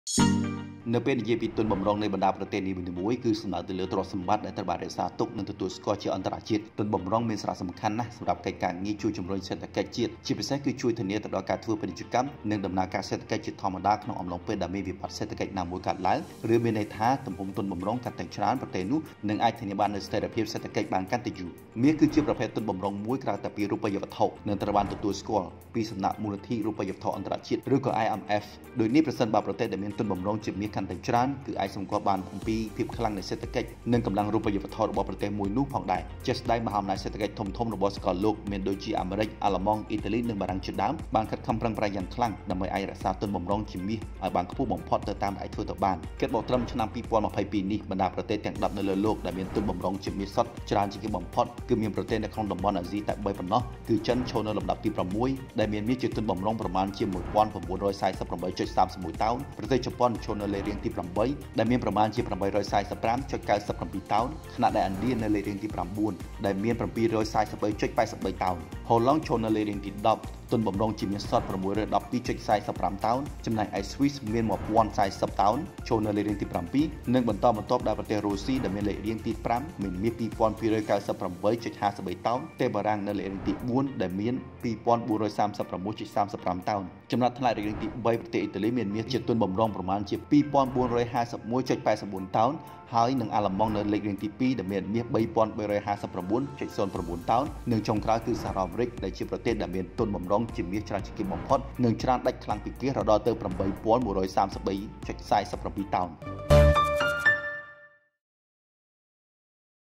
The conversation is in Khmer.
នៅពេលនិយាយពីទុនបំរុងនៃបណ្ដាប្រទេសនីមួយៗគឺសំដៅទៅលើទ្រព្យសម្បត្តិដែលត្រូវបានរក្សាទុកនិងទទួលស្គាល់ជាអន្តរជាតិទុនបំរុងមានសារៈសំខាន់ណាស់សម្រាប់កិច្ចការងារជួយជំរុញសេដ្ឋកិច្ចជាតិជាពិសេសគឺជួយធានាទៅដល់ការធ្វើពាណិជ្ជកម្មនិងដំណើរការសេដ្ឋកិច្ចជាធម្មតាក្នុងអំឡុងពេលដែលមានវិបត្តិសេដ្ឋកិច្ចណាមួយកើតឡើងឬមានន័យថាទំហំទុនបំរុងកាន់តែច្រើនប្រទេសនោះនឹងអាចធានាបាននូវស្ថិរភាពសេដ្ឋកិច្ចបានកាន់តែយូរមាសគឺជាប្រភេទទុនបំរុងមួយក្រៅតែពីរូបិយវត្ថុនិងត្រូវបានទទួលស្គាល់ពីសំណាក់មូលនិធិរូបិយវត្ថុអន្តរជាតិឬក៏ IMF ដោយនេះប្រសិនបើប្រទេសដែលមានទុនបំរុងជាមាសកាន់តែច្រើនគឺអាចសម្គាល់បានអំពីភាពខ្លាំងនៃសេដ្ឋកិច្ចនិងកម្លាំងរូបិយវត្ថុរបស់ប្រទេសមួយនោះផងដែរជាស្ដែងមហាអំណាចសេដ្ឋកិច្ចធំៗរបស់សកលលោកមានដូចជាអាមេរិកអាល្លឺម៉ង់អ៊ីតាលីនិងបារាំងជាដើមបានខិតខំប្រឹងប្រែងយ៉ាងខ្លាំងដើម្បីអាចរក្សាទុនបំរុងជាមាសឲ្យបានខ្ពស់បំផុតទៅតាមដែលធ្វើទៅបានគិតមកត្រឹមឆ្នាំ2022នេះបណ្ដាប្រទេសទាំង10នៅលើលោកដែលមានទុនបំរុងជាមាសសុទ្ធច្រើនជាងគេបំផុតគឺមានប្រទេសនៅក្នុងតំបន់អាស៊ីតែ3ប៉ុណ្ណោះគឺចិនឈរនៅលំដាប់ទី6ដែលមានមាសជាទុនបំរុងប្រមាណជា1948.31តោនប្រទេសជប៉ុនឈរនៅលេខរៀងទី8ដែលមានប្រមាណជា845.97តោនខណៈដែលឥណ្ឌានៅលេខរៀងទី9ដែលមាន743.83តោនហូឡុងឈរនៅលេខរៀងទី10ទុនបំរុងជាមាសសុទ្ធ612.45តោនចំណែកឯស្វីសមាន1040តោនឈរនៅលេខរៀងទី7និងបន្តបន្ទាប់ដោយប្រទេសរុស្ស៊ីដែលមានលេខរៀងទី5មានមាស2298.53តោនទេបារាំងនៅលេខរៀងទី4ដែលមាន2436.35តោនចំណែកថ្នាក់រៀងទី3ប្រទេសអ៊ីតាលីមានមាសជាទុនបំរុងប្រមាណជា2451.81តោនហើយនឹងអាល្លឺម៉ង់នៅលេខរៀងទី2ដែលមានមាស3359.09តោននិងចុងក្រោយគឺសហរដ្ឋអាមេរិកដែលជាប្រទេសដែលមានទុនបំរុងជាមាសច្រើនជាងគេបំផុតនិងច្រើនដាច់ខ្លាំងពីគេរហូតដល់ទៅ8133.47តោន